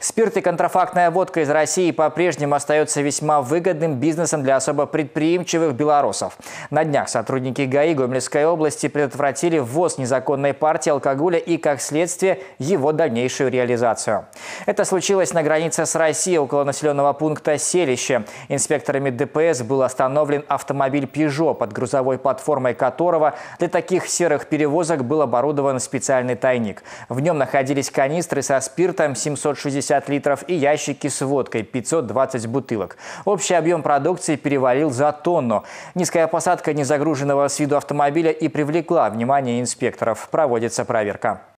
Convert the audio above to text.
Спирт и контрафактная водка из России по-прежнему остается весьма выгодным бизнесом для особо предприимчивых белорусов. На днях сотрудники ГАИ Гомельской области предотвратили ввоз незаконной партии алкоголя и, как следствие, его дальнейшую реализацию. Это случилось на границе с Россией около населенного пункта Селище. Инспекторами ДПС был остановлен автомобиль Peugeot, под грузовой платформой которого для таких серых перевозок был оборудован специальный тайник. В нем находились канистры со спиртом 760 литров и ящики с водкой 520 бутылок. Общий объем продукции перевалил за тонну. Низкая посадка незагруженного с виду автомобиля и привлекла внимание инспекторов. Проводится проверка.